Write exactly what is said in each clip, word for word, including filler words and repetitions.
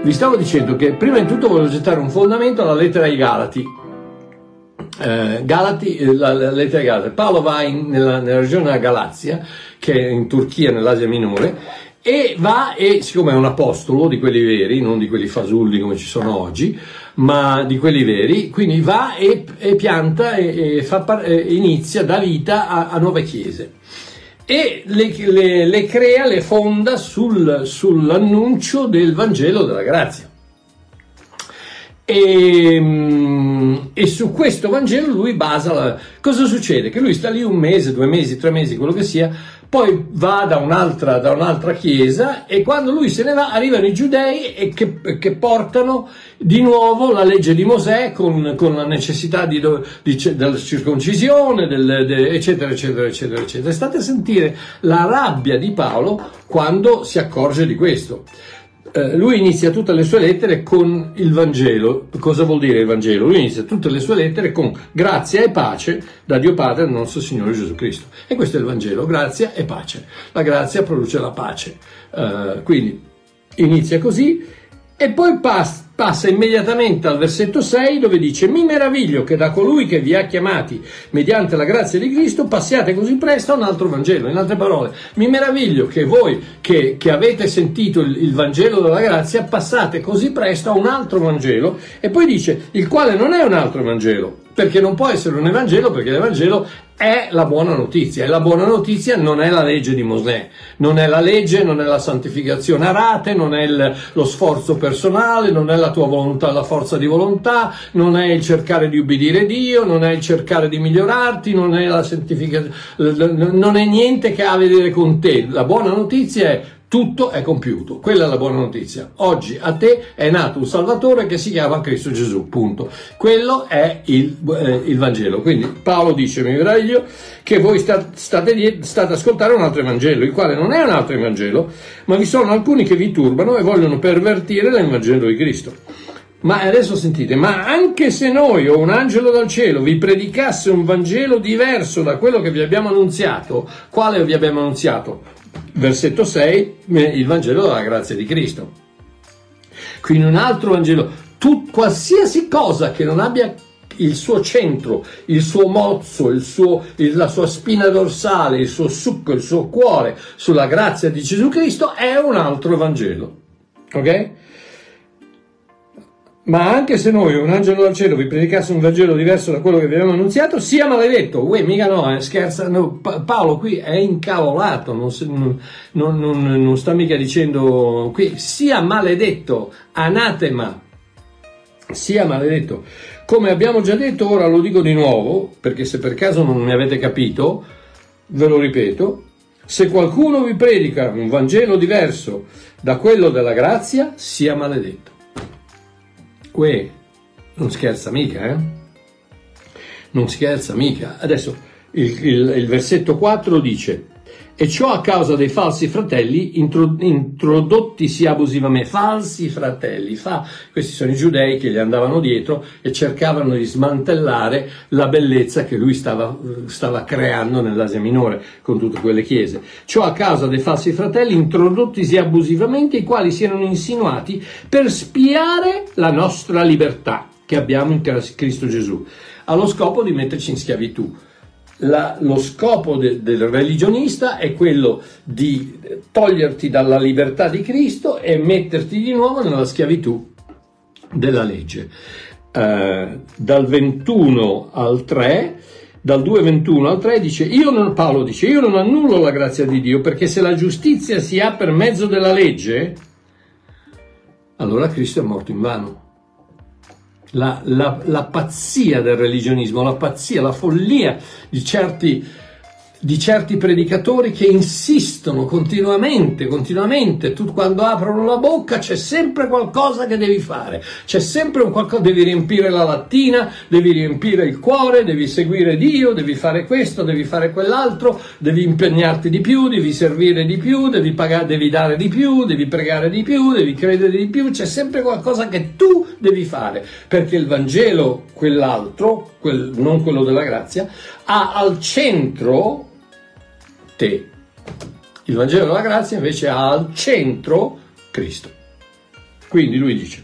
vi stavo dicendo che prima di tutto voglio gettare un fondamento alla lettera ai Galati. Eh, Galati, la, la lettera ai Galati. Paolo va in, nella, nella regione della Galazia, che è in Turchia, nell'Asia Minore, e va e, siccome è un apostolo di quelli veri, non di quelli fasulli come ci sono oggi, ma di quelli veri, quindi va e, e pianta e, e fa, e inizia, dà vita a, a nuove chiese. E le, le, le crea, le fonda sul, sull'annuncio del Vangelo della grazia. E, e su questo Vangelo lui basa la, cosa succede? Che lui sta lì un mese, due mesi, tre mesi, quello che sia, poi va da un'altra, da un'altra chiesa, e quando lui se ne va arrivano i giudei e che, che portano di nuovo la legge di Mosè con, con la necessità di, di, della circoncisione, del, de, eccetera, eccetera, eccetera, eccetera. State a sentire la rabbia di Paolo quando si accorge di questo. Uh, lui inizia tutte le sue lettere con il Vangelo. Cosa vuol dire il Vangelo? Lui inizia tutte le sue lettere con grazia e pace da Dio Padre e dal nostro Signore Gesù Cristo. E questo è il Vangelo, grazia e pace. La grazia produce la pace. Uh, quindi inizia così e poi passa, passa immediatamente al versetto sei, dove dice: mi meraviglio che da colui che vi ha chiamati mediante la grazia di Cristo passiate così presto a un altro Vangelo. In altre parole, mi meraviglio che voi che, che avete sentito il, il Vangelo della grazia passate così presto a un altro Vangelo. E poi dice: il quale non è un altro Vangelo, perché non può essere un Evangelo, perché l'Evangelo è la buona notizia, e la buona notizia non è la legge di Mosè, non è la legge, non è la santificazione a rate, non è il, lo sforzo personale, non è la tua volontà, la forza di volontà, non è il cercare di ubbidire Dio, non è il cercare di migliorarti, non è la santificazione, non è niente che ha a vedere con te. La buona notizia è: tutto è compiuto. Quella è la buona notizia. Oggi a te è nato un Salvatore che si chiama Cristo Gesù, punto. Quello è il, eh, il Vangelo. Quindi Paolo dice: mi meraviglio che voi state, state, state ascoltare un altro Evangelo, il quale non è un altro Evangelo, ma vi sono alcuni che vi turbano e vogliono pervertire l'Evangelo di Cristo. Ma adesso sentite: ma anche se noi o un angelo dal cielo vi predicasse un Vangelo diverso da quello che vi abbiamo annunziato, quale vi abbiamo annunziato? Versetto sei, il Vangelo della grazia di Cristo. Quindi un altro Vangelo, tu, qualsiasi cosa che non abbia il suo centro, il suo mozzo, il suo, il, la sua spina dorsale, il suo succo, il suo cuore sulla grazia di Gesù Cristo, è un altro Vangelo. Ok? Ma anche se noi o un angelo dal cielo vi predicasse un Vangelo diverso da quello che vi abbiamo annunziato, sia maledetto. Uè, mica no, eh, scherza. No, pa- Paolo qui è incavolato, non, non, non, non sta mica dicendo qui, sia maledetto, anatema, sia maledetto. Come abbiamo già detto, ora lo dico di nuovo, perché se per caso non mi avete capito, ve lo ripeto: se qualcuno vi predica un Vangelo diverso da quello della grazia, sia maledetto. Uè, non scherza mica, eh? Non scherza mica. Adesso il, il, il versetto quattro dice: e ciò a causa dei falsi fratelli intro, introdottisi abusivamente. Falsi fratelli, fa, questi sono i giudei che gli andavano dietro e cercavano di smantellare la bellezza che lui stava, stava creando nell'Asia Minore con tutte quelle chiese. Ciò a causa dei falsi fratelli introdottisi abusivamente, i quali si erano insinuati per spiare la nostra libertà che abbiamo in Cristo Gesù, allo scopo di metterci in schiavitù. La, lo scopo de, del religionista è quello di toglierti dalla libertà di Cristo e metterti di nuovo nella schiavitù della legge. Eh, dal ventuno al tre, dal due ventuno al tre dice: io non, Paolo dice, io non annullo la grazia di Dio, perché se la giustizia si ha per mezzo della legge, allora Cristo è morto in vano. La, la, la pazzia del religionismo, la pazzia, la follia di certi, di certi predicatori che insistono continuamente, continuamente, tu quando aprono la bocca c'è sempre qualcosa che devi fare, c'è sempre un qualcosa, devi riempire la lattina, devi riempire il cuore, devi seguire Dio, devi fare questo, devi fare quell'altro, devi impegnarti di più, devi servire di più, devi pagare, devi dare di più, devi pregare di più, devi credere di più, c'è sempre qualcosa che tu devi fare, perché il Vangelo, quell'altro, quel, non quello della grazia, ha al centro te. Il Vangelo della grazia invece ha al centro Cristo. Quindi lui dice,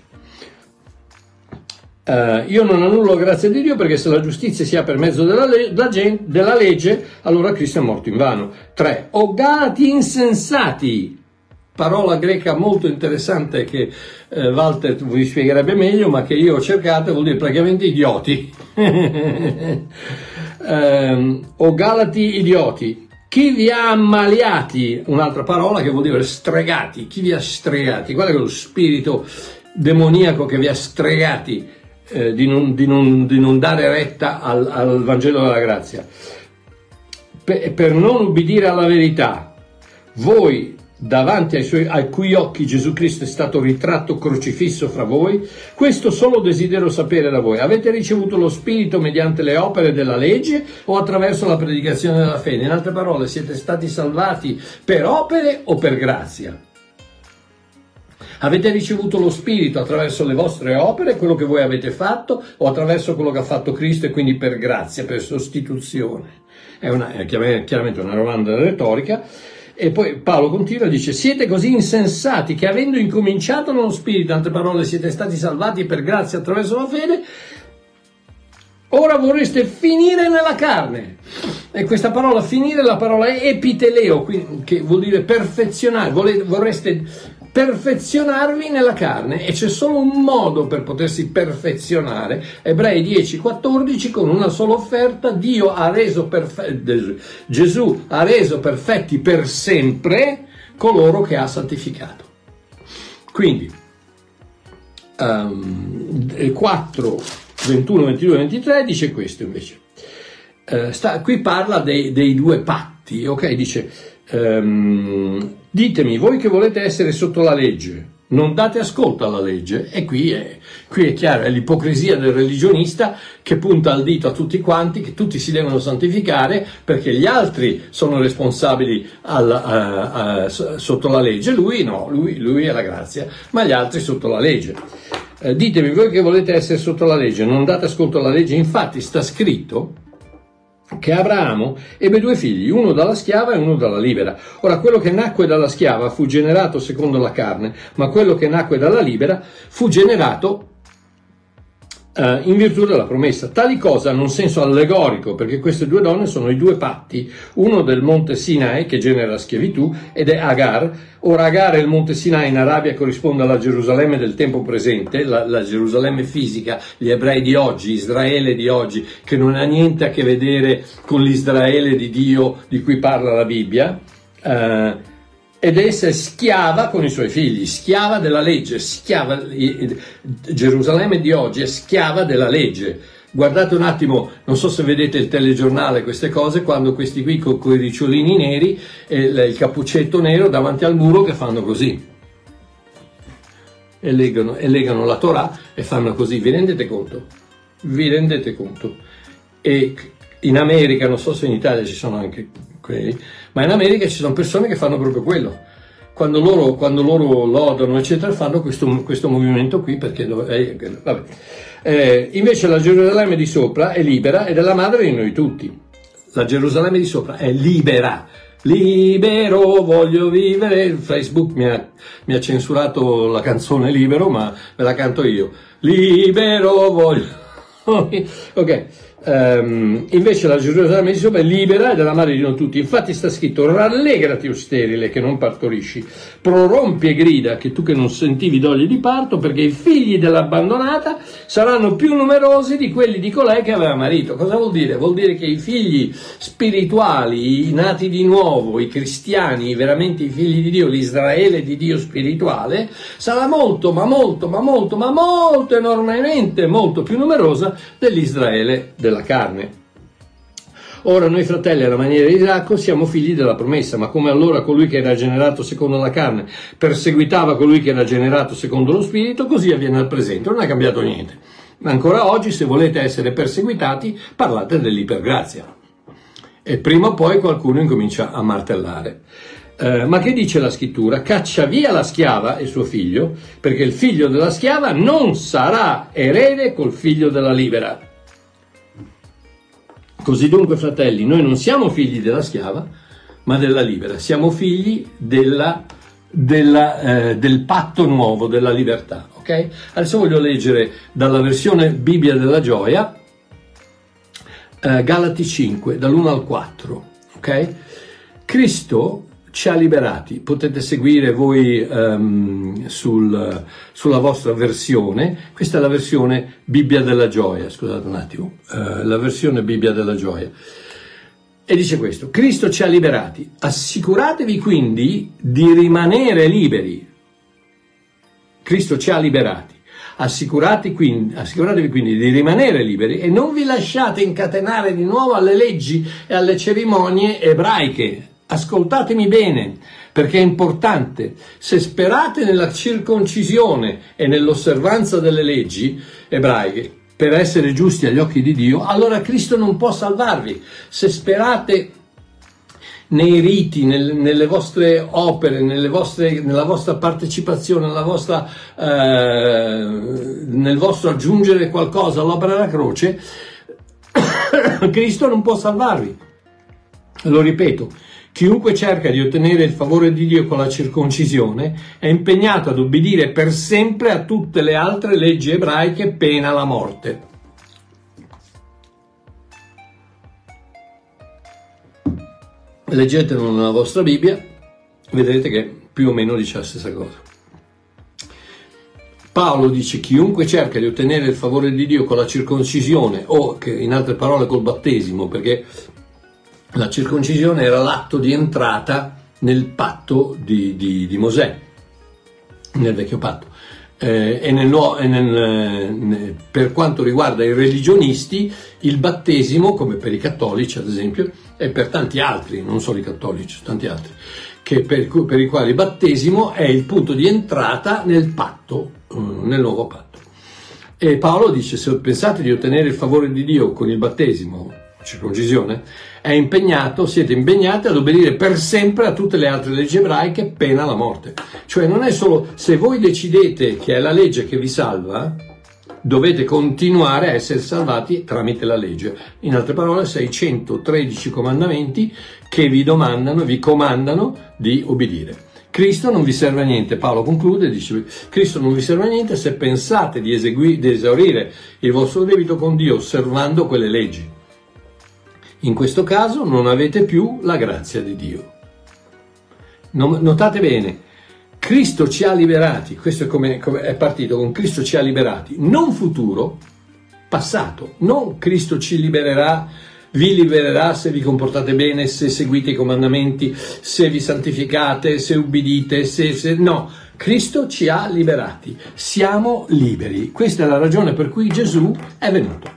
Uh, io non annullo la grazia di Dio, perché se la giustizia si ha per mezzo della, le- della, gen- della legge, allora Cristo è morto in vano. tre. O Galati insensati, parola greca molto interessante che uh, Walter vi spiegherebbe meglio, ma che io ho cercato, vuol dire praticamente idioti. um, o Galati idioti, chi vi ha ammaliati, un'altra parola che vuol dire stregati, chi vi ha stregati, qual è quello spirito demoniaco che vi ha stregati Eh, di, non, di, non, di non dare retta al, al Vangelo della grazia, per, per non ubbidire alla verità, voi davanti ai, suoi, ai cui occhi Gesù Cristo è stato ritratto crocifisso fra voi, questo solo desidero sapere da voi: avete ricevuto lo Spirito mediante le opere della legge o attraverso la predicazione della fede? In altre parole, siete stati salvati per opere o per grazia? Avete ricevuto lo Spirito attraverso le vostre opere, quello che voi avete fatto, o attraverso quello che ha fatto Cristo, e quindi per grazia, per sostituzione? È, una, è chiaramente una domanda retorica. E poi Paolo continua e dice: siete così insensati che, avendo incominciato nello Spirito, in altre parole siete stati salvati per grazia attraverso la fede, ora vorreste finire nella carne. E questa parola finire è la parola epiteleo, che vuol dire perfezionare, vorreste perfezionarvi nella carne, e c'è solo un modo per potersi perfezionare. Ebrei dieci quattordici, con una sola offerta Dio ha reso perfetti, Gesù ha reso perfetti per sempre coloro che ha santificato. Quindi um, quattro ventuno, ventidue, ventitré dice questo invece. Uh, sta, qui parla dei, dei due patti, ok? Dice um, ditemi, voi che volete essere sotto la legge, non date ascolto alla legge. E qui è, qui è chiaro, è l'ipocrisia del religionista che punta il dito a tutti quanti, che tutti si devono santificare perché gli altri sono responsabili al, a, a, sotto la legge. Lui no, lui, lui è la grazia, ma gli altri sotto la legge. Eh, ditemi, voi che volete essere sotto la legge, non date ascolto alla legge. Infatti sta scritto che Abramo ebbe due figli, uno dalla schiava e uno dalla libera. Ora, quello che nacque dalla schiava fu generato secondo la carne, ma quello che nacque dalla libera fu generato Uh, in virtù della promessa. Tali cose hanno un senso allegorico, perché queste due donne sono i due patti, uno del monte Sinai che genera la schiavitù ed è Agar. Ora Agar e il monte Sinai in Arabia corrisponde alla Gerusalemme del tempo presente, la, la Gerusalemme fisica, gli ebrei di oggi, Israele di oggi, che non ha niente a che vedere con l'Israele di Dio di cui parla la Bibbia. Uh, ed essere schiava con i suoi figli, schiava della legge, schiava, Gerusalemme di oggi è schiava della legge. Guardate un attimo, non so se vedete il telegiornale, queste cose, quando questi qui con, con i ricciolini neri e il cappuccetto nero davanti al muro che fanno così e legano, e legano la Torah e fanno così. Vi rendete conto? Vi rendete conto? E in America, non so se in Italia ci sono anche quelli, ma in America ci sono persone che fanno proprio quello. Quando loro, quando loro lodano, eccetera, fanno questo, questo movimento qui, perché eh, vabbè. Eh, invece la Gerusalemme di sopra è libera ed è la madre di noi tutti. La Gerusalemme di sopra è libera. Libero, voglio vivere. Facebook mi ha, mi ha censurato la canzone Libero, ma ve la canto io. Libero, voglio... ok. Um, invece la Gerusalemme di sopra è libera ed è la madre di noi tutti. Infatti sta scritto: rallegrati, o sterile, che non partorisci, prorompi e grida, che tu che non sentivi doglie di parto, perché i figli dell'abbandonata saranno più numerosi di quelli di colei che aveva marito. Cosa vuol dire? Vuol dire che i figli spirituali, i nati di nuovo, i cristiani, veramente i figli di Dio, l'Israele di Dio spirituale, sarà molto, ma molto, ma molto, ma molto, enormemente, molto più numerosa dell'Israele della carne. Ora noi fratelli, alla maniera di Isacco, siamo figli della promessa, ma come allora colui che era generato secondo la carne perseguitava colui che era generato secondo lo spirito, così avviene al presente. Non è cambiato niente. Ma ancora oggi, se volete essere perseguitati, parlate dell'ipergrazia. E prima o poi qualcuno incomincia a martellare. Eh, ma che dice la scrittura? Caccia via la schiava e suo figlio, perché il figlio della schiava non sarà erede col figlio della libera. Così dunque, fratelli, noi non siamo figli della schiava, ma della libera. Siamo figli della della, eh, del patto nuovo, della libertà. Okay? Adesso voglio leggere dalla versione Bibbia della Gioia, eh, Galati cinque, dall'uno al quattro. Okay? Cristo ci ha liberati, potete seguire voi um, sul, sulla vostra versione, questa è la versione Bibbia della Gioia, scusate un attimo, uh, la versione Bibbia della Gioia, e dice questo: Cristo ci ha liberati, assicuratevi quindi di rimanere liberi. Cristo ci ha liberati, assicurati quindi, assicuratevi quindi di rimanere liberi e non vi lasciate incatenare di nuovo alle leggi e alle cerimonie ebraiche. Ascoltatemi bene, perché è importante. Se sperate nella circoncisione e nell'osservanza delle leggi ebraiche per essere giusti agli occhi di Dio, allora Cristo non può salvarvi. Se sperate nei riti, nel, nelle vostre opere, nelle vostre, nella vostra partecipazione, nella vostra, eh, nel vostro aggiungere qualcosa all'opera della croce, Cristo non può salvarvi. Lo ripeto. Chiunque cerca di ottenere il favore di Dio con la circoncisione è impegnato ad obbedire per sempre a tutte le altre leggi ebraiche, pena la morte. Leggetelo nella vostra Bibbia, vedrete che più o meno dice la stessa cosa. Paolo dice: chiunque cerca di ottenere il favore di Dio con la circoncisione, o che in altre parole col battesimo, perché la circoncisione era l'atto di entrata nel patto di, di, di Mosè, nel vecchio patto. Eh, e nel, e nel, nel, per quanto riguarda i religionisti, il battesimo, come per i cattolici ad esempio, e per tanti altri, non solo i cattolici, tanti altri, che per, per i quali il battesimo è il punto di entrata nel patto, nel nuovo patto. E Paolo dice: se pensate di ottenere il favore di Dio con il battesimo, circoncisione, è impegnato, siete impegnati ad obbedire per sempre a tutte le altre leggi ebraiche, pena la morte. Cioè non è solo, se voi decidete che è la legge che vi salva, dovete continuare a essere salvati tramite la legge. In altre parole, seicentotredici comandamenti che vi domandano, vi comandano di obbedire. Cristo non vi serve a niente. Paolo conclude, dice: Cristo non vi serve a niente se pensate di, esegui, di esaurire il vostro debito con Dio osservando quelle leggi. In questo caso non avete più la grazia di Dio. Notate bene, Cristo ci ha liberati, questo è come, come è partito con Cristo ci ha liberati, non futuro, passato, non Cristo ci libererà, vi libererà se vi comportate bene, se seguite i comandamenti, se vi santificate, se ubbidite, se, se no, Cristo ci ha liberati, siamo liberi. Questa è la ragione per cui Gesù è venuto.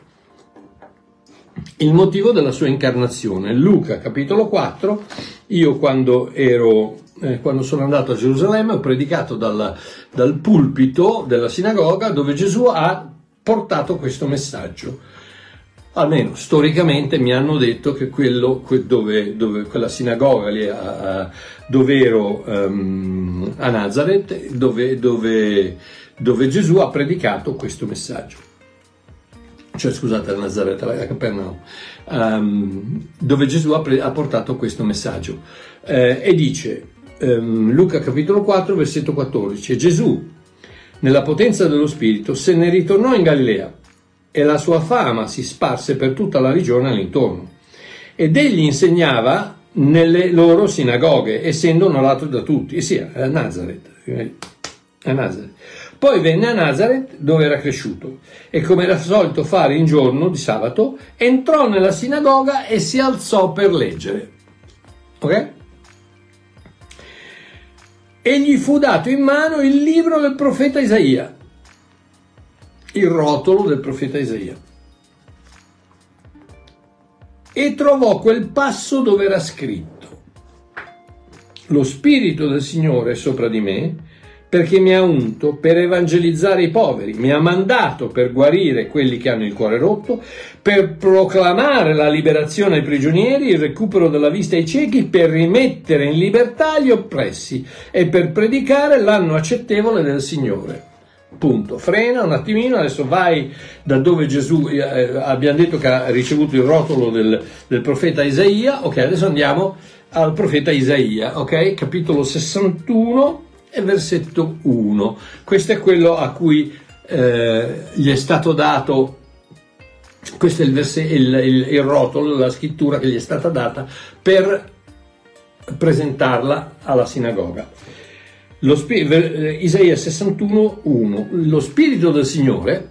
Il motivo della sua incarnazione. Luca capitolo quattro, io quando ero eh, quando sono andato a Gerusalemme ho predicato dal, dal pulpito della sinagoga dove Gesù ha portato questo messaggio. Almeno storicamente mi hanno detto che quello dove, dove quella sinagoga lì a, a, dove ero um, a Nazareth, dove, dove, dove Gesù ha predicato questo messaggio. Cioè scusate, a Nazareth, a Capernaum, um, dove Gesù ha, pre- ha portato questo messaggio. Eh, e dice, um, Luca capitolo quattro, versetto quattordici, Gesù, nella potenza dello Spirito, se ne ritornò in Galilea e la sua fama si sparse per tutta la regione all'intorno. Ed egli insegnava nelle loro sinagoghe, essendo onorato da tutti. E sì, a Nazareth, a Nazareth. Poi venne a Nazareth, dove era cresciuto, e come era solito fare in giorno di sabato, entrò nella sinagoga e si alzò per leggere. Ok? E gli fu dato in mano il libro del profeta Isaia, il rotolo del profeta Isaia. E trovò quel passo dove era scritto: lo Spirito del Signore è sopra di me, perché mi ha unto per evangelizzare i poveri, mi ha mandato per guarire quelli che hanno il cuore rotto, per proclamare la liberazione ai prigionieri, il recupero della vista ai ciechi, per rimettere in libertà gli oppressi e per predicare l'anno accettevole del Signore. Punto. Frena un attimino, adesso vai da dove Gesù, eh, abbiamo detto che ha ricevuto il rotolo del, del profeta Isaia. Ok, adesso andiamo al profeta Isaia, ok? Capitolo sessantuno e versetto uno. Questo è quello a cui eh, gli è stato dato, questo è il, verse, il, il, il rotolo, la scrittura che gli è stata data per presentarla alla sinagoga. Lo spirito, Isaia sessantuno uno. Lo spirito del Signore,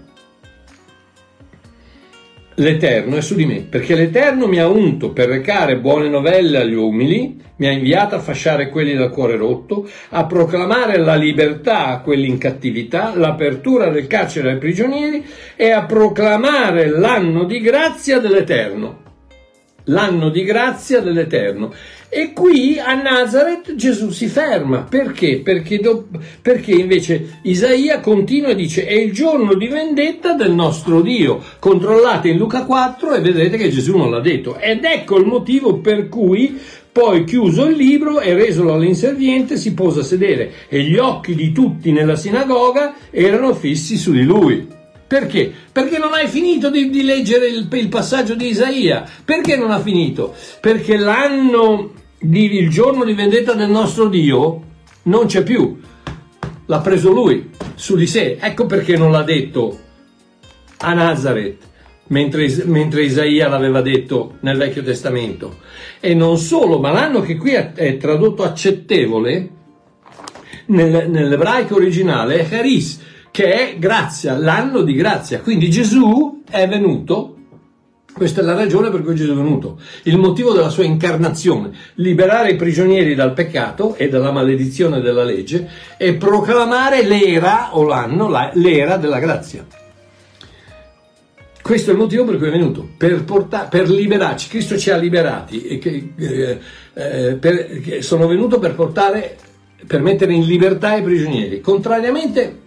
l'Eterno, è su di me, perché l'Eterno mi ha unto per recare buone novelle agli umili, mi ha inviato a fasciare quelli dal cuore rotto, a proclamare la libertà a quelli in cattività, l'apertura del carcere ai prigionieri e a proclamare l'anno di grazia dell'Eterno. L'anno di grazia dell'Eterno. E qui a Nazareth Gesù si ferma. Perché? Perché, do, perché invece Isaia continua e dice: è il giorno di vendetta del nostro Dio. Controllate in Luca quattro e vedrete che Gesù non l'ha detto. Ed ecco il motivo per cui poi, chiuso il libro e resolo all'inserviente, si pose a sedere e gli occhi di tutti nella sinagoga erano fissi su di lui. Perché? Perché non hai finito di, di leggere il, il passaggio di Isaia. Perché non ha finito? Perché l'anno, di, il giorno di vendetta del nostro Dio non c'è più. L'ha preso lui, su di sé. Ecco perché non l'ha detto a Nazareth, mentre, mentre Isaia l'aveva detto nel Vecchio Testamento. E non solo, ma l'anno che qui è, è tradotto accettevole, nel, nell'ebraico originale, è Charis, che è grazia, l'anno di grazia. Quindi Gesù è venuto, questa è la ragione per cui Gesù è venuto, il motivo della sua incarnazione: liberare i prigionieri dal peccato e dalla maledizione della legge e proclamare l'era o l'anno, l'era della grazia. Questo è il motivo per cui è venuto, per, portare, per liberarci. Cristo ci ha liberati e che, eh, eh, per, che sono venuto per portare, per mettere in libertà i prigionieri. Contrariamente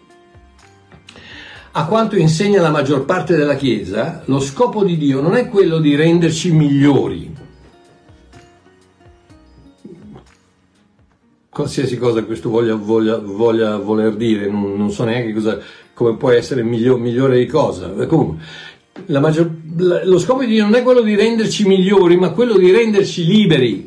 a quanto insegna la maggior parte della Chiesa, lo scopo di Dio non è quello di renderci migliori. Qualsiasi cosa questo voglia, voglia, voglia voler dire, non, non so neanche cosa, come può essere migliore, migliore di cosa. Comunque, la maggior, la, lo scopo di Dio non è quello di renderci migliori, ma quello di renderci liberi.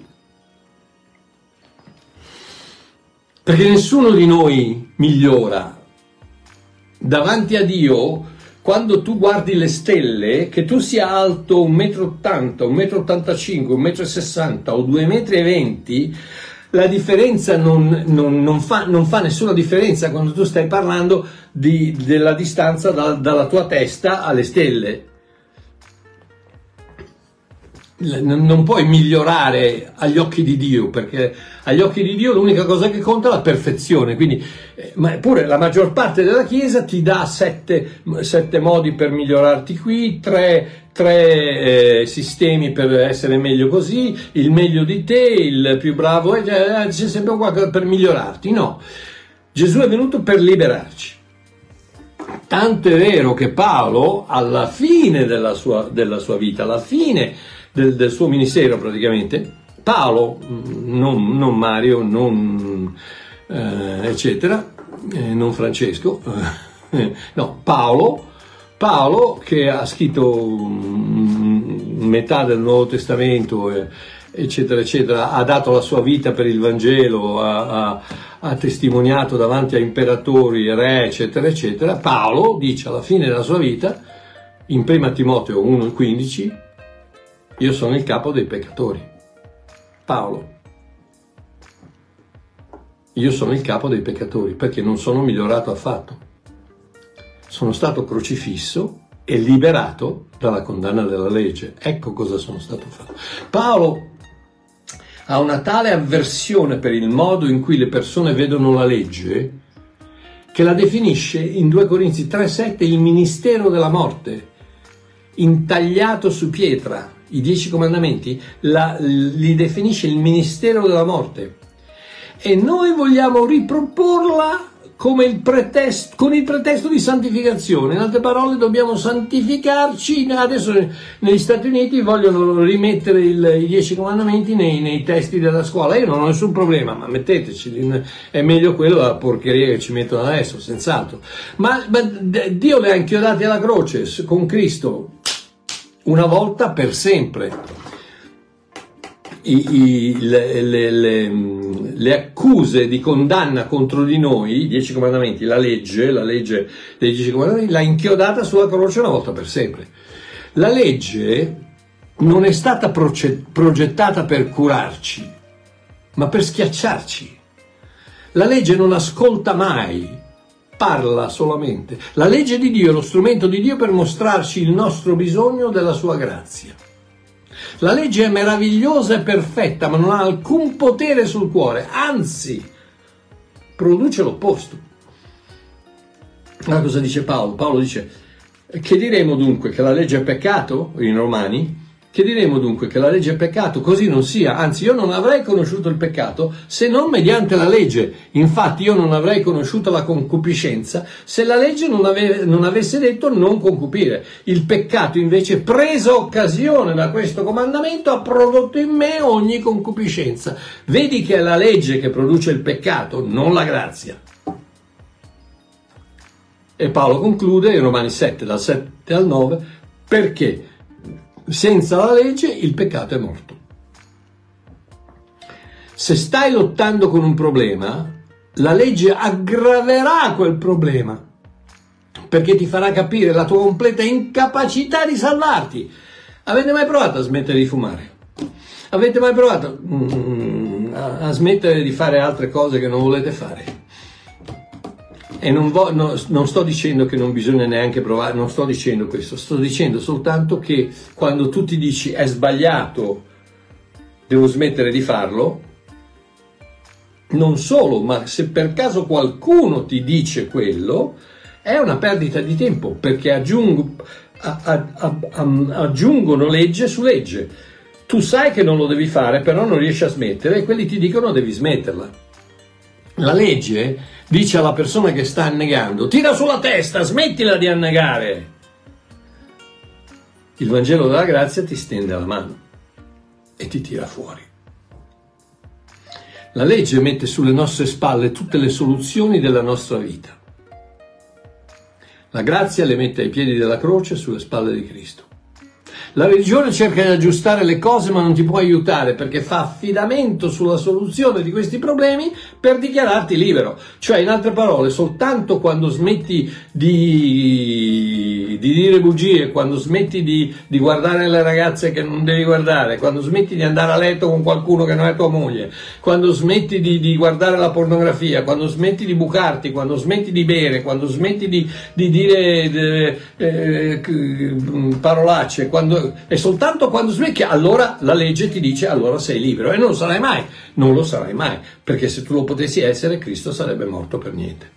Perché nessuno di noi migliora. Davanti a Dio, quando tu guardi le stelle, che tu sia alto un metro e ottanta, un metro e ottantacinque, un metro e sessanta o due metri e venti, la differenza non, non, non, fa, non fa nessuna differenza quando tu stai parlando di, della distanza da, dalla tua testa alle stelle. Non puoi migliorare agli occhi di Dio, perché agli occhi di Dio l'unica cosa che conta è la perfezione. Quindi, eh, ma pure la maggior parte della Chiesa ti dà sette, sette modi per migliorarti qui, tre, tre eh, sistemi per essere meglio così, il meglio di te, il più bravo, eh, c'è sempre qualcosa per migliorarti. No, Gesù è venuto per liberarci. Tanto è vero che Paolo, alla fine della sua, della sua vita, alla fine Del, del suo ministero praticamente, Paolo, non, non Mario, non eh, eccetera, eh, non Francesco, eh, no, Paolo, Paolo che ha scritto um, metà del Nuovo Testamento, eh, eccetera, eccetera, ha dato la sua vita per il Vangelo, ha, ha, ha testimoniato davanti a imperatori, re, eccetera, eccetera. Paolo dice alla fine della sua vita, in prima Timoteo uno quindici, io sono il capo dei peccatori. Paolo. Io sono il capo dei peccatori perché non sono migliorato affatto. Sono stato crocifisso e liberato dalla condanna della legge. Ecco cosa sono stato fatto. Paolo ha una tale avversione per il modo in cui le persone vedono la legge che la definisce in due Corinzi tre sette il ministero della morte, intagliato su pietra. I dieci comandamenti la, li definisce il ministero della morte e noi vogliamo riproporla come il pretesto, con il pretesto di santificazione. In altre parole, dobbiamo santificarci. Adesso negli Stati Uniti vogliono rimettere il, i dieci comandamenti nei, nei testi della scuola. Io non ho nessun problema, ma metteteci, è meglio quello della porcheria che ci mettono adesso, senz'altro. Ma, ma Dio li ha inchiodati alla croce con Cristo una volta per sempre. i, i, le, le, le, le accuse di condanna contro di noi, i dieci comandamenti, la legge, la legge dei dieci comandamenti, l'ha inchiodata sulla croce una volta per sempre. La legge non è stata progettata per curarci, ma per schiacciarci. La legge non ascolta mai, parla solamente. La legge di Dio è lo strumento di Dio per mostrarci il nostro bisogno della sua grazia. La legge è meravigliosa e perfetta, ma non ha alcun potere sul cuore, anzi, produce l'opposto. Ma cosa dice Paolo? Paolo dice, che diremo dunque che la legge è peccato? In Romani? Che diremo dunque che la legge è peccato? Così non sia, anzi io non avrei conosciuto il peccato se non mediante la legge. Infatti io non avrei conosciuto la concupiscenza se la legge non, ave- non avesse detto non concupire. Il peccato invece, presa occasione da questo comandamento, ha prodotto in me ogni concupiscenza. Vedi che è la legge che produce il peccato, non la grazia. E Paolo conclude in Romani sette, dal sette al nove, perché senza la legge il peccato è morto. Se stai lottando con un problema, la legge aggraverà quel problema, perché ti farà capire la tua completa incapacità di salvarti. Avete mai provato a smettere di fumare? Avete mai provato mm, a, a smettere di fare altre cose che non volete fare? E non, vo- no, non sto dicendo che non bisogna neanche provare, non sto dicendo questo, sto dicendo soltanto che quando tu ti dici è sbagliato, devo smettere di farlo, non solo, ma se per caso qualcuno ti dice quello, è una perdita di tempo, perché aggiungo, a, a, a, a, aggiungono legge su legge. Tu sai che non lo devi fare, però non riesci a smettere, e quelli ti dicono devi smetterla. La legge dice alla persona che sta annegando, tira sulla testa, smettila di annegare. Il Vangelo della grazia ti stende la mano e ti tira fuori. La legge mette sulle nostre spalle tutte le soluzioni della nostra vita. La grazia le mette ai piedi della croce, sulle spalle di Cristo. La religione cerca di aggiustare le cose, ma non ti può aiutare, perché fa affidamento sulla soluzione di questi problemi per dichiararti libero. Cioè, in altre parole, soltanto quando smetti di, di dire bugie, quando smetti di, di guardare le ragazze che non devi guardare, quando smetti di andare a letto con qualcuno che non è tua moglie, quando smetti di, di guardare la pornografia, quando smetti di bucarti, quando smetti di bere, quando smetti di, di dire eh, eh, parolacce, quando e soltanto quando smetti, allora la legge ti dice allora sei libero, e non lo sarai mai, non lo sarai mai, perché se tu lo potessi essere, Cristo sarebbe morto per niente.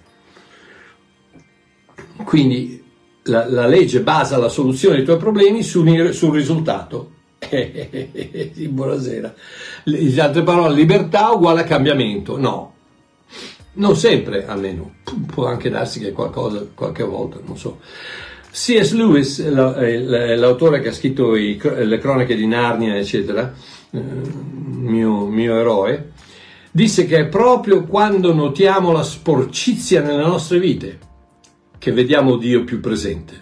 Quindi la, la legge basa la soluzione dei tuoi problemi sul, sul risultato. Buonasera. In altre parole, libertà uguale a cambiamento. No, non sempre, almeno può anche darsi che qualcosa qualche volta, non so. C S Lewis, l'autore che ha scritto i, le cronache di Narnia, eccetera, mio, mio eroe, disse che è proprio quando notiamo la sporcizia nelle nostre vite che vediamo Dio più presente.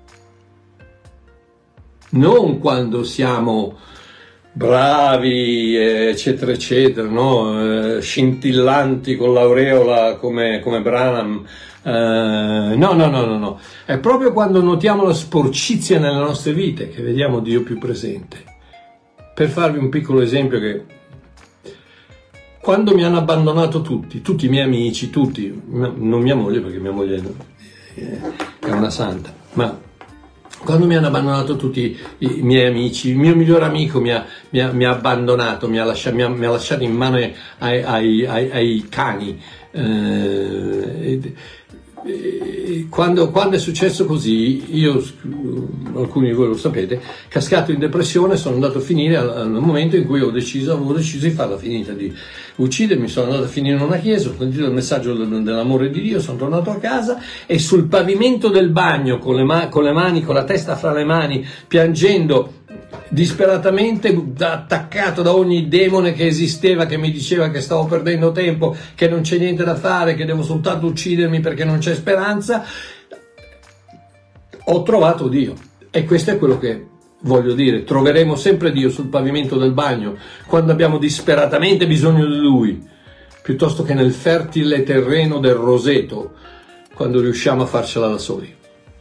Non quando siamo bravi, eccetera, eccetera, no? Scintillanti con l'aureola come, come Branham. Uh, no, no, no, no, no. È proprio quando notiamo la sporcizia nelle nostre vite che vediamo Dio più presente. Per farvi un piccolo esempio, che quando mi hanno abbandonato tutti, tutti i miei amici, tutti, non mia moglie, perché mia moglie è una santa, ma quando mi hanno abbandonato tutti i miei amici, il mio migliore amico mi ha, mi ha, mi ha abbandonato, mi ha, lasciato, mi, ha, mi ha lasciato in mano ai, ai, ai, ai cani. Eh, e quando, quando è successo così, io, alcuni di voi lo sapete, cascato in depressione, sono andato a finire al, al momento in cui ho deciso, avevo deciso di farla finita, di uccidermi. Sono andato a finire in una chiesa, ho sentito il messaggio dell'amore di Dio, sono tornato a casa e sul pavimento del bagno, con le, ma- con le mani, con la testa fra le mani, piangendo disperatamente, attaccato da ogni demone che esisteva, che mi diceva che stavo perdendo tempo, che non c'è niente da fare, che devo soltanto uccidermi perché non c'è speranza, ho trovato Dio. E questo è quello che Voglio dire, troveremo sempre Dio sul pavimento del bagno quando abbiamo disperatamente bisogno di Lui, piuttosto che nel fertile terreno del roseto quando riusciamo a farcela da soli.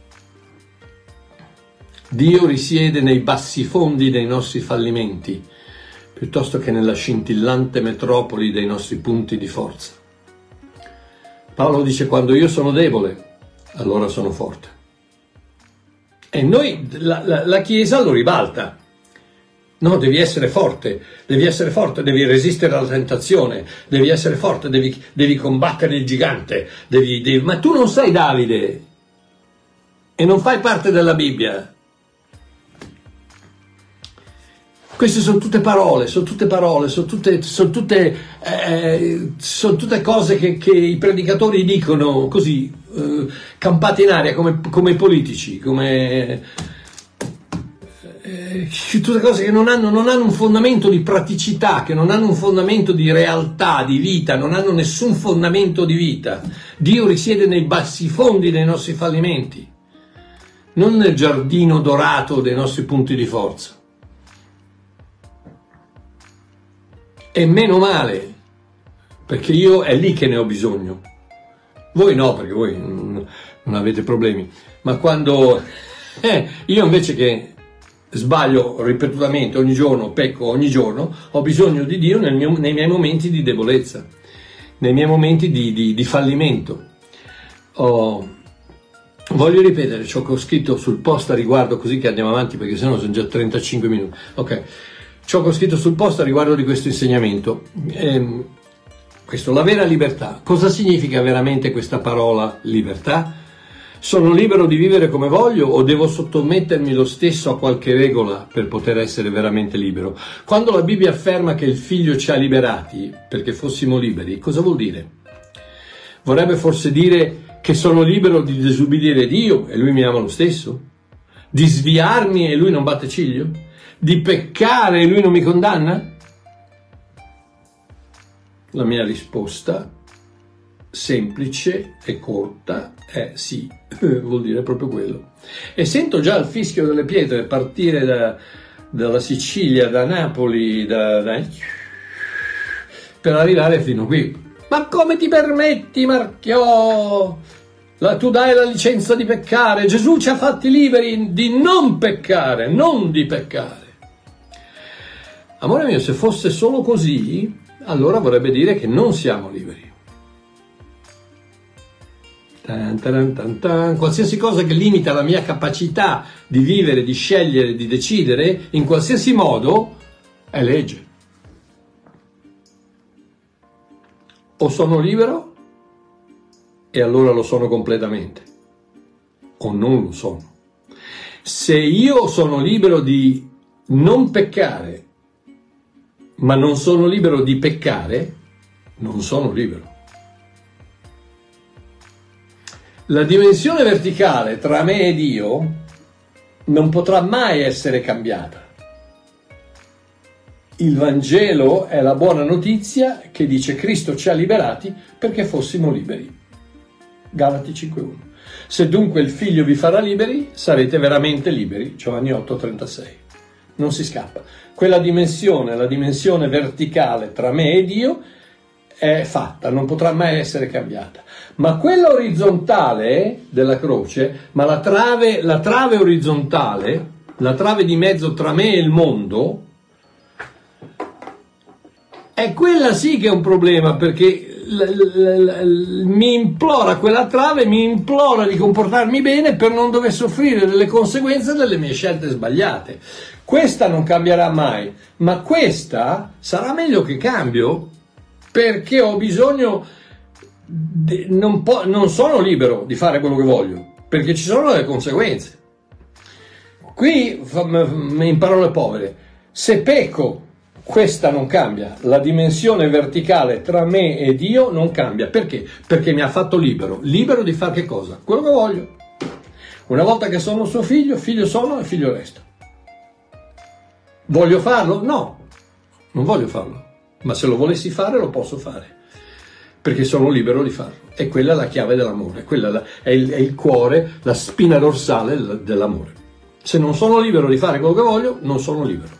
Dio risiede nei bassi fondi dei nostri fallimenti, piuttosto che nella scintillante metropoli dei nostri punti di forza. Paolo dice: quando io sono debole, allora sono forte. E noi, la, la, la Chiesa lo ribalta. No, devi essere forte, devi essere forte, devi resistere alla tentazione, devi essere forte, devi, devi combattere il gigante, devi, devi... ma tu non sei Davide e non fai parte della Bibbia. Queste sono tutte parole, sono tutte parole, sono tutte, sono tutte, eh, sono tutte cose che, che i predicatori dicono così, eh, campate in aria come, come i politici, come eh, tutte cose che non hanno, non hanno un fondamento di praticità, che non hanno un fondamento di realtà, di vita, non hanno nessun fondamento di vita. Dio risiede nei bassi fondi dei nostri fallimenti, non nel giardino dorato dei nostri punti di forza. E meno male, perché io è lì che ne ho bisogno. Voi no, perché voi non avete problemi. Ma quando eh, io invece che sbaglio ripetutamente ogni giorno, pecco ogni giorno, ho bisogno di Dio nel mio, nei miei momenti di debolezza, nei miei momenti di, di, di fallimento. Oh, voglio ripetere ciò che ho scritto sul post a riguardo, così che andiamo avanti, perché sennò sono già trentacinque minuti. Ok. Ciò che ho scritto sul post a riguardo di questo insegnamento, ehm, questo, la vera libertà. Cosa significa veramente questa parola libertà? Sono libero di vivere come voglio o devo sottomettermi lo stesso a qualche regola per poter essere veramente libero? Quando la Bibbia afferma che il Figlio ci ha liberati perché fossimo liberi, cosa vuol dire? Vorrebbe forse dire che sono libero di disubbidire Dio e Lui mi ama lo stesso? Di sviarmi e Lui non batte ciglio? Di peccare e Lui non mi condanna? La mia risposta semplice e corta è sì, vuol dire proprio quello. E sento già il fischio delle pietre partire da, dalla Sicilia, da Napoli, da, da, per arrivare fino qui. Ma come ti permetti, Marchiò? La, tu dai la licenza di peccare. Gesù ci ha fatti liberi di non peccare, non di peccare. Amore mio, se fosse solo così, allora vorrebbe dire che non siamo liberi. Tan, tan, tan, tan. Qualsiasi cosa che limita la mia capacità di vivere, di scegliere, di decidere, in qualsiasi modo, è legge. O sono libero, e allora lo sono completamente, o non lo sono. Se io sono libero di non peccare, ma non sono libero di peccare, non sono libero. La dimensione verticale tra me e Dio non potrà mai essere cambiata. Il Vangelo è la buona notizia che dice Cristo ci ha liberati perché fossimo liberi. Galati cinque uno. Se dunque il Figlio vi farà liberi, sarete veramente liberi. Giovanni otto trentasei. Non si scappa. Quella dimensione, la dimensione verticale tra me e Dio, è fatta, non potrà mai essere cambiata. Ma quella orizzontale della croce, ma la trave, la trave orizzontale, la trave di mezzo tra me e il mondo, è quella sì che è un problema, perché l- l- l- mi implora quella trave, mi implora di comportarmi bene per non dover soffrire delle conseguenze delle mie scelte sbagliate. Questa non cambierà mai, ma questa sarà meglio che cambio, perché ho bisogno, di, non, po- non sono libero di fare quello che voglio, perché ci sono delle conseguenze. Qui, in parole povere, se pecco, questa non cambia, la dimensione verticale tra me e Dio non cambia. Perché? Perché mi ha fatto libero, libero di fare che cosa? Quello che voglio. Una volta che sono suo figlio, figlio sono e figlio resto. Voglio farlo? No, non voglio farlo, ma se lo volessi fare lo posso fare, perché sono libero di farlo. E quella è la chiave dell'amore, quella è il, è il cuore, la spina dorsale dell'amore. Se non sono libero di fare quello che voglio, non sono libero.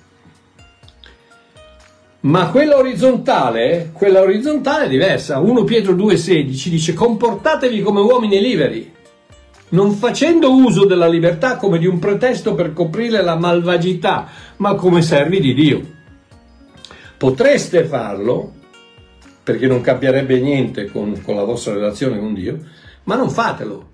Ma quella orizzontale, quella orizzontale è diversa. primo Pietro due sedici dice: comportatevi come uomini liberi, non facendo uso della libertà come di un pretesto per coprire la malvagità, ma come servi di Dio. Potreste farlo, perché non cambierebbe niente con, con la vostra relazione con Dio, ma non fatelo.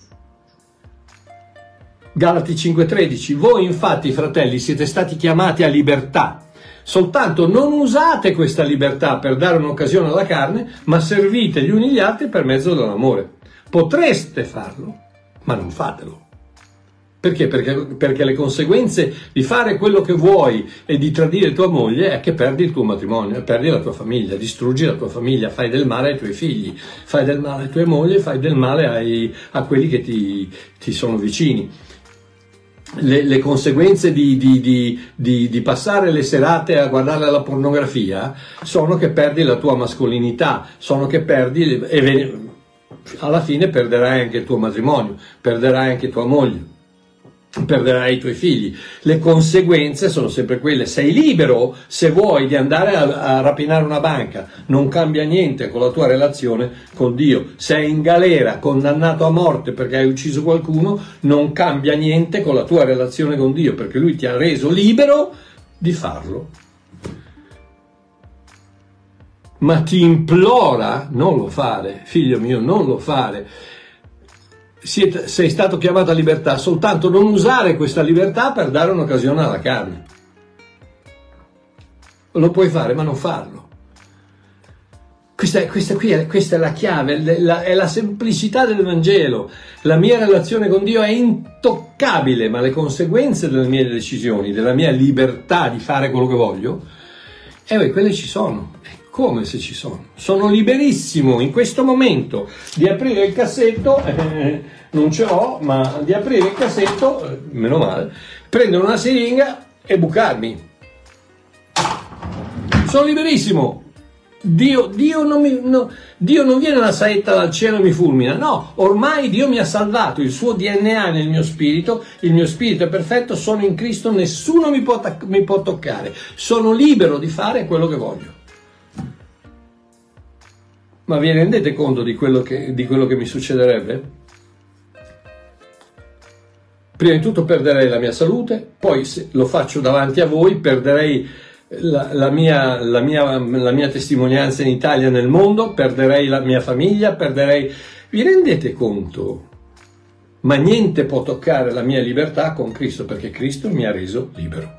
Galati cinque tredici: voi infatti, fratelli, siete stati chiamati a libertà, soltanto non usate questa libertà per dare un'occasione alla carne, ma servite gli uni gli altri per mezzo dell'amore. Potreste farlo, ma non fatelo. Perché? Perché, perché le conseguenze di fare quello che vuoi e di tradire tua moglie è che perdi il tuo matrimonio, perdi la tua famiglia, distruggi la tua famiglia, fai del male ai tuoi figli, fai del male alle tue mogli, fai del male ai, a quelli che ti, ti sono vicini. Le, le conseguenze di, di, di, di, di passare le serate a guardare la pornografia sono che perdi la tua mascolinità, sono che perdi e alla fine perderai anche il tuo matrimonio, perderai anche tua moglie, perderai i tuoi figli. Le conseguenze sono sempre quelle. Sei libero, se vuoi, di andare a, a rapinare una banca, non cambia niente con la tua relazione con Dio. Sei in galera, condannato a morte perché hai ucciso qualcuno, non cambia niente con la tua relazione con Dio, perché Lui ti ha reso libero di farlo. Ma ti implora: non lo fare, figlio mio, non lo fare. Siete, sei stato chiamato a libertà, soltanto non usare questa libertà per dare un'occasione alla carne. Lo puoi fare, ma non farlo. Questa, questa, qui è, questa è la chiave, è la, è la semplicità del Vangelo. La mia relazione con Dio è intoccabile, ma le conseguenze delle mie decisioni, della mia libertà di fare quello che voglio, e eh, quelle ci sono. Come se ci sono? Sono liberissimo in questo momento di aprire il cassetto, eh, non ce l'ho, ma di aprire il cassetto, eh, meno male, prendere una siringa e bucarmi. Sono liberissimo. Dio, Dio, non mi, no, Dio non viene una saetta dal cielo e mi fulmina, no, ormai Dio mi ha salvato, il suo D N A nel mio spirito, il mio spirito è perfetto, sono in Cristo, nessuno mi può, mi può toccare, sono libero di fare quello che voglio. Ma vi rendete conto di quello che, di quello che mi succederebbe? Prima di tutto perderei la mia salute, poi se lo faccio davanti a voi, perderei la, la, mia, la, mia, la mia testimonianza in Italia e nel mondo, perderei la mia famiglia, perderei... Vi rendete conto? Ma niente può toccare la mia libertà con Cristo, perché Cristo mi ha reso libero.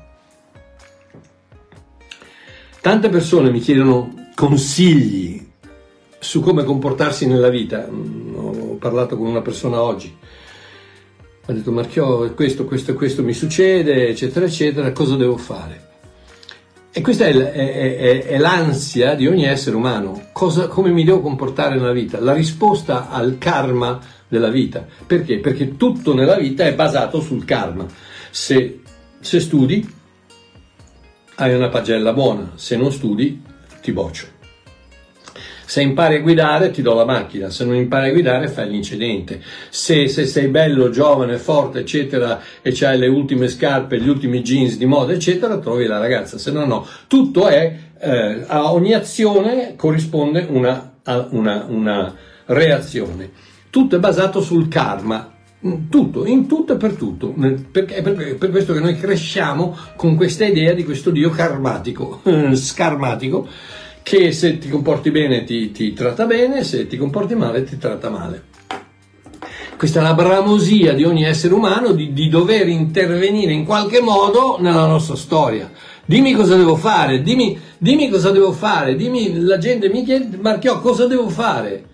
Tante persone mi chiedono consigli su come comportarsi nella vita. Ho parlato con una persona oggi, ha detto: Marchiò, questo, questo e questo mi succede, eccetera, eccetera, cosa devo fare? E questa è, è, è, è l'ansia di ogni essere umano. Cosa, come mi devo comportare nella vita? La risposta al karma della vita. Perché? Perché tutto nella vita è basato sul karma. Se, se studi, hai una pagella buona, se non studi, ti boccio. Se impari a guidare ti do la macchina, se non impari a guidare fai l'incidente. Se, se sei bello, giovane, forte, eccetera, e c'hai le ultime scarpe, gli ultimi jeans di moda, eccetera, trovi la ragazza, se no no. Tutto è, eh, a ogni azione corrisponde una, una, una reazione. Tutto è basato sul karma, tutto, in tutto e per tutto. Perché è per, per questo che noi cresciamo con questa idea di questo Dio karmatico, scarmatico, che se ti comporti bene ti, ti tratta bene, se ti comporti male ti tratta male. Questa è la bramosia di ogni essere umano di, di dover intervenire in qualche modo nella nostra storia. Dimmi cosa devo fare, dimmi, dimmi cosa devo fare, dimmi, la gente mi chiede: Marchiò, cosa devo fare?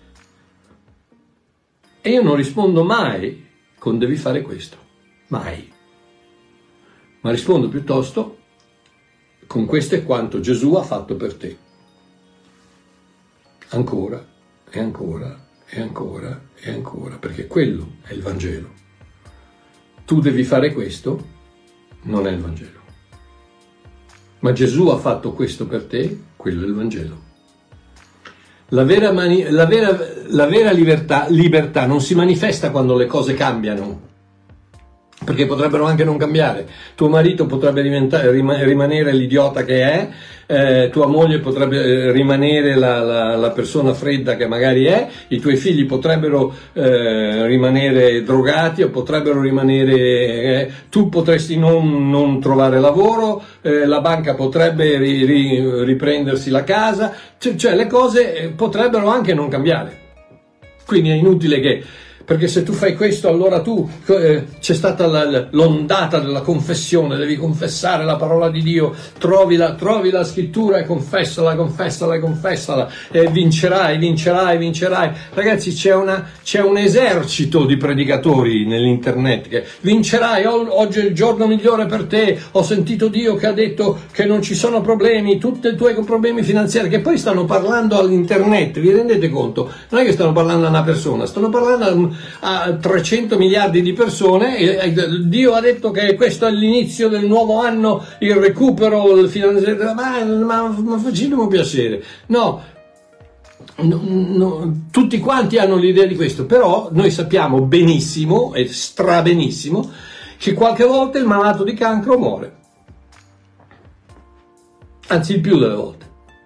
E io non rispondo mai con devi fare questo, mai. Ma rispondo piuttosto con questo è quanto Gesù ha fatto per te. Ancora e ancora e ancora e ancora, perché quello è il Vangelo. Tu devi fare questo, non è il Vangelo. Ma Gesù ha fatto questo per te, quello è il Vangelo. La vera, mani- la vera, la vera libertà, libertà non si manifesta quando le cose cambiano, perché potrebbero anche non cambiare. Tuo marito potrebbe rimanere l'idiota che è, eh, tua moglie potrebbe rimanere la, la, la persona fredda che magari è, i tuoi figli potrebbero eh, rimanere drogati o potrebbero rimanere, eh, tu potresti non, non trovare lavoro, eh, la banca potrebbe ri, ri, riprendersi la casa, cioè, cioè le cose potrebbero anche non cambiare. Quindi è inutile che, perché se tu fai questo allora tu, eh, c'è stata la, l'ondata della confessione, devi confessare la parola di Dio, trovi la, trovi la scrittura e confessala, confessala, confessala e vincerai, vincerai, vincerai. Ragazzi, c'è, una, c'è un esercito di predicatori nell'internet che vincerai, oggi è il giorno migliore per te, ho sentito Dio che ha detto che non ci sono problemi, tutti i tuoi problemi finanziari, che poi stanno parlando all'internet, vi rendete conto? Non è che stanno parlando a una persona, stanno parlando a a trecento miliardi di persone, e Dio ha detto che questo è l'inizio del nuovo anno, il recupero, il finanziario, ma, ma, ma facciamo piacere. No, no, no, tutti quanti hanno l'idea di questo, però noi sappiamo benissimo e strabenissimo che qualche volta il malato di cancro muore, anzi il più delle volte.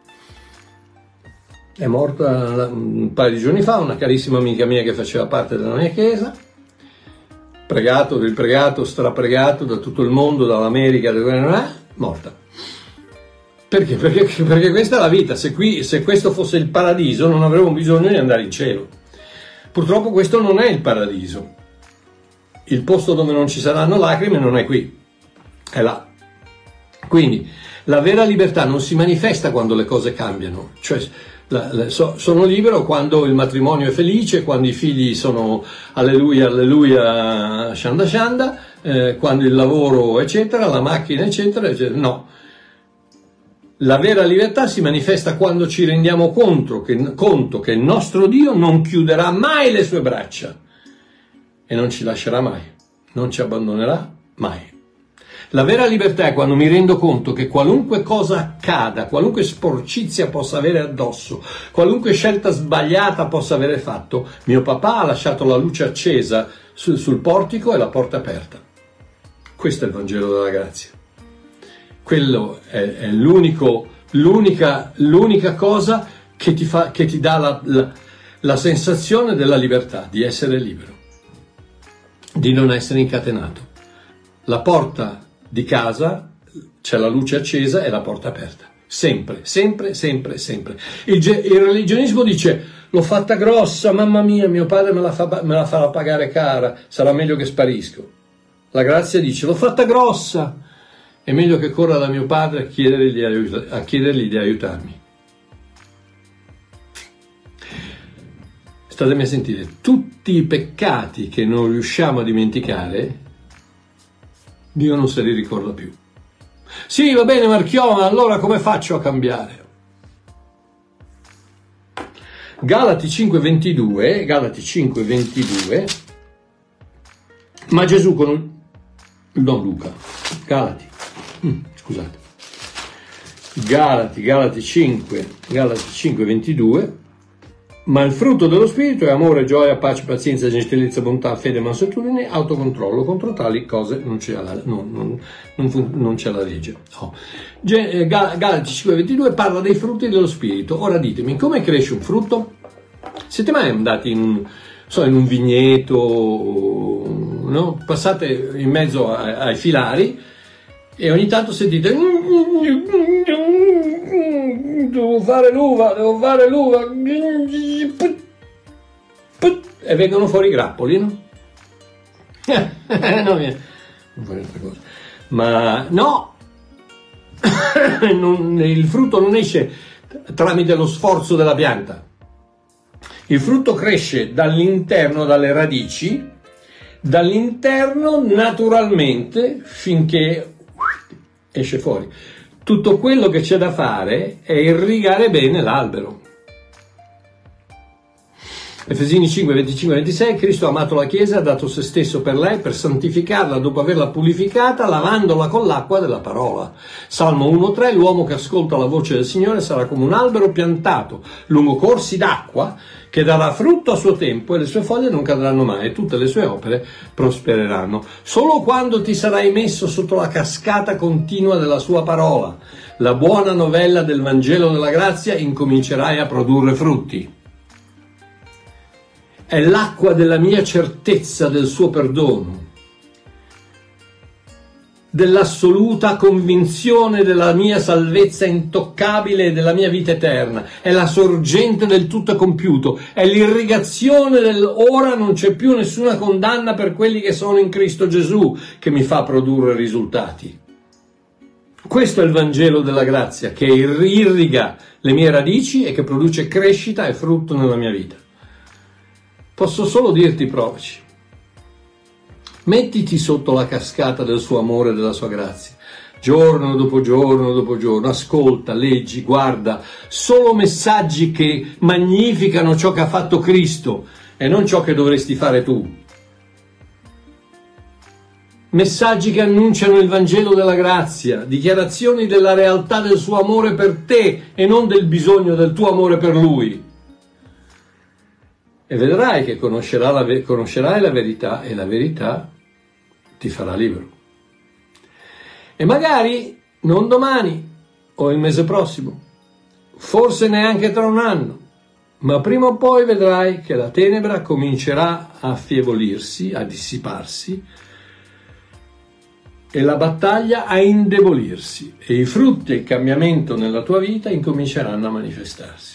È morta un paio di giorni fa una carissima amica mia che faceva parte della mia chiesa, pregato, ripregato, strapregato da tutto il mondo, dall'America, morta. Perché? Perché, perché questa è la vita. Se, qui, se questo fosse il paradiso non avremmo bisogno di andare in cielo. Purtroppo questo non è il paradiso. Il posto dove non ci saranno lacrime non è qui, è là. Quindi la vera libertà non si manifesta quando le cose cambiano, cioè La, la, so, sono libero quando il matrimonio è felice, quando i figli sono alleluia, alleluia, shanda shanda, eh, quando il lavoro eccetera, la macchina eccetera, eccetera. No, la vera libertà si manifesta quando ci rendiamo conto che, conto che il nostro Dio non chiuderà mai le sue braccia e non ci lascerà mai, non ci abbandonerà mai. La vera libertà è quando mi rendo conto che qualunque cosa accada, qualunque sporcizia possa avere addosso, qualunque scelta sbagliata possa avere fatto, mio papà ha lasciato la luce accesa sul, sul portico e la porta aperta. Questo è il Vangelo della grazia. Quello è, è l'unico, l'unica, l'unica cosa che ti, fa, che ti dà la, la, la sensazione della libertà, di essere libero, di non essere incatenato. La porta di casa c'è la luce accesa e la porta aperta, sempre, sempre, sempre, sempre. Il, il religionismo dice: l'ho fatta grossa, mamma mia, mio padre me la, fa, me la farà pagare cara, sarà meglio che sparisco. La grazia dice: l'ho fatta grossa, è meglio che corra da mio padre a chiedergli, aiut- a chiedergli di aiutarmi. Statemi a sentire, tutti i peccati che non riusciamo a dimenticare, Dio non se li ricorda più. Sì, va bene Marchiò, allora come faccio a cambiare? Galati cinque ventidue, Galati cinque ventidue, ma Gesù con... non Luca, Galati, mm, scusate, Galati, Galati cinque, Galati cinque ventidue, ma il frutto dello Spirito è amore, gioia, pace, pazienza, gentilezza, bontà, fede, mansuetudine, autocontrollo. Contro tali cose non c'è la, non, non, non, non c'è la legge. Oh. Galati cinque ventidue parla dei frutti dello Spirito. Ora ditemi, come cresce un frutto? Siete mai andati in un, so, in un vigneto, no? Passate in mezzo ai, ai filari e ogni tanto sentite: devo fare l'uva, devo fare l'uva, e vengono fuori i grappoli, no? No, non fare altra cosa. Ma no, non, il frutto non esce tramite lo sforzo della pianta. Il frutto cresce dall'interno, dalle radici, dall'interno naturalmente finché esce fuori. Tutto quello che c'è da fare è irrigare bene l'albero. Efesini cinque, venticinque ventisei, Cristo ha amato la Chiesa e ha dato se stesso per lei per santificarla dopo averla purificata, lavandola con l'acqua della parola. Salmo uno tre, l'uomo che ascolta la voce del Signore sarà come un albero piantato lungo corsi d'acqua che darà frutto a suo tempo e le sue foglie non cadranno mai e tutte le sue opere prospereranno. Solo quando ti sarai messo sotto la cascata continua della sua parola, la buona novella del Vangelo della grazia, incomincerai a produrre frutti. È l'acqua della mia certezza del suo perdono, dell'assoluta convinzione della mia salvezza intoccabile e della mia vita eterna. È la sorgente del tutto compiuto, è l'irrigazione del ora non c'è più nessuna condanna per quelli che sono in Cristo Gesù che mi fa produrre risultati. Questo è il Vangelo della grazia che irriga le mie radici e che produce crescita e frutto nella mia vita. Posso solo dirti, provaci. Mettiti sotto la cascata del suo amore e della sua grazia. Giorno dopo giorno dopo giorno. Ascolta, leggi, guarda. Solo messaggi che magnificano ciò che ha fatto Cristo e non ciò che dovresti fare tu. Messaggi che annunciano il Vangelo della grazia. Dichiarazioni della realtà del suo amore per te e non del bisogno del tuo amore per Lui. E vedrai che conoscerà la, conoscerai la verità e la verità ti farà libero. E magari non domani o il mese prossimo, forse neanche tra un anno, ma prima o poi vedrai che la tenebra comincerà a affievolirsi, a dissiparsi e la battaglia a indebolirsi e i frutti e il cambiamento nella tua vita incominceranno a manifestarsi.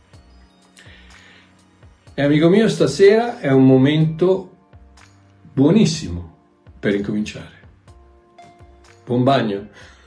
E amico mio, stasera è un momento buonissimo per incominciare. Buon bagno.